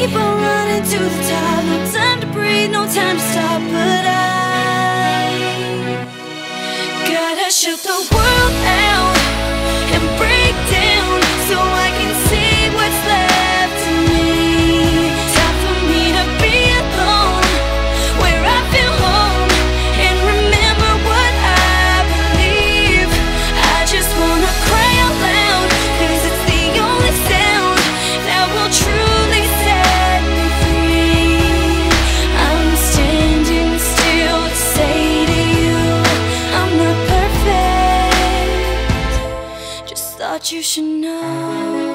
keep on running to the top. No time to breathe, no time to stop. But I gotta shut the world out and break down so I can see what's left of me. Time for me to be alone, where I feel home, and remember what I believe. I just wanna cry out loud, 'cause it's the only sound that will truly set me free. I'm standing still to say to you, I'm not perfect, just thought you should know.